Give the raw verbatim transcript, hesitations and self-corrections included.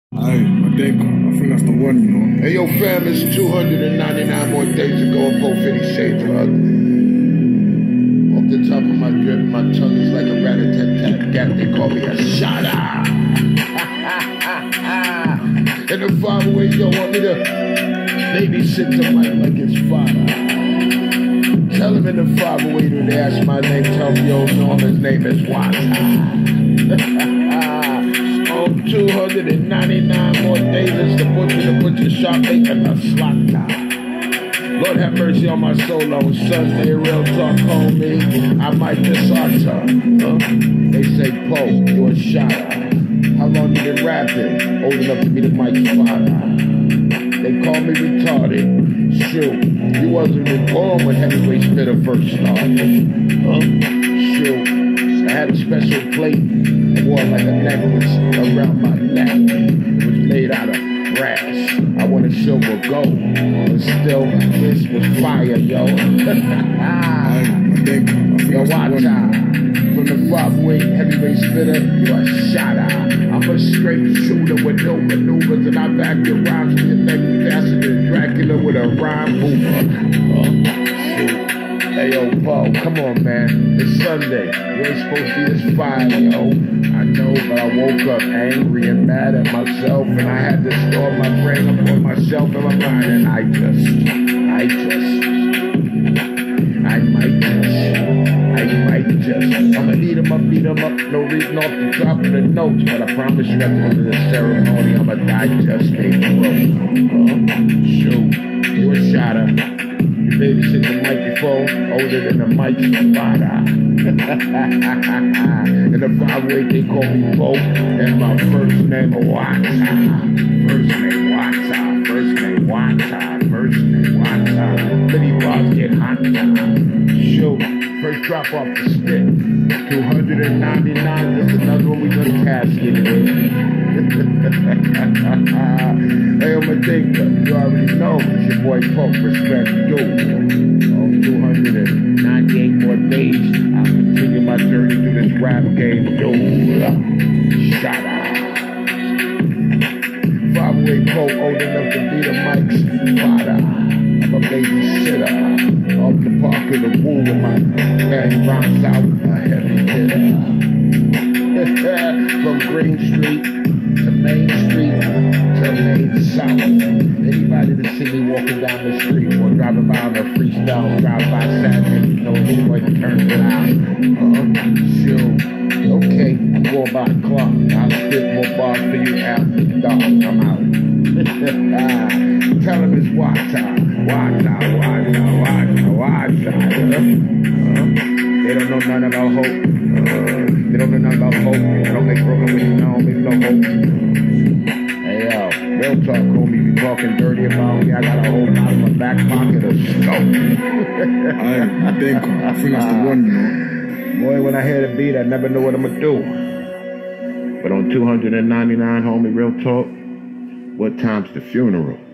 Aye, I think, I think that's the one, you know. Hey, yo, fam, it's two hundred ninety-nine more days to go and Pope fifty Shades of Ugly. Off the top of my drip, my tongue is like a rat-a-tat-tat-tat. They call me a shotter. And the five oh eight don't want me to babysit the mic like it's father. Tell him in the five oh eight when they ask my name, tell me, yo, know his name is Wata. On two hundred ninety-nine more days, it's the butcher, the butcher shop, making a slaughter. Lord have mercy on my soul on Sunday, real talk, homie. I might miss Arthur. Huh? They say, Poe, you a shotter. How long you been rapping? Old enough to be the mic's father. They call me retarded. Shoot, you wasn't even born when Heavyweight Spitter first started. Huh? Shoot, I had a special plate. I wore like a necklace around my neck. It was made out of brass. I wanted silver gold, but still, this was fire, yo. Yo, watch out. From the five oh eight Heavyweight Spitter, you a shotter. I'm a straight shooter with no maneuvers, and I back your rhymes to your neck faster than Dracula with a rhyme mover. Uh, shoot. Hey, yo, Poe, come on, man. It's Sunday. You ain't supposed to be this fine, yo. I know, but I woke up angry and mad at myself, and I had to store my brain up on myself and my mind, and I just, I just, I might just, I might just, I'ma eat 'em up, beat 'em up, no reason off the top of the notes, but I promise you at the end of the ceremony, I'ma digest they throat. Uh, shoot, you a shotter. You babysit the microphone, older than the mic's father. In the five oh eight they call me Pope, and my first name is Wata. First name Wata, first name Wata, first name Wata. Litty bars get hot. Shoot, first drop off the stick. two hundred ninety-nine, just another one we gonna casket it. Hey, I'm a thinker, you already know, it's your boy Pope, respect due. On two hundred ninety-eight more days, I'll continue my journey through this rap game, dude. Shout out. five oh eight Pope, old enough to be the mic's father. I'm a babysitter, off the park of the woo with my bad rhymes out, a heavy hitter. From Green Street to Main Street to Main South. Anybody that see me walking down the street or driving by on a freestyle drive-by Saturday, you know anybody turns it out. Uh, shoot. Okay, I'm going by the clock. I'll spit more bars for you after dark. I'm out. Tell him it's Wata. Wata, Wata, Wata, Wata. Uh, they don't know nothing about hope. Uh, they don't know nothing about hope. They don't make broken with you now, don't make no hope. Hey, yo, real talk, homie. You talking dirty about me, I got a whole lot in my back pocket of scope. Aye, I think, I think that's the one, you know. Boy, when I hear the beat, I never know what I'm gonna do. But on two hundred ninety-nine, homie, real talk, what time's the funeral?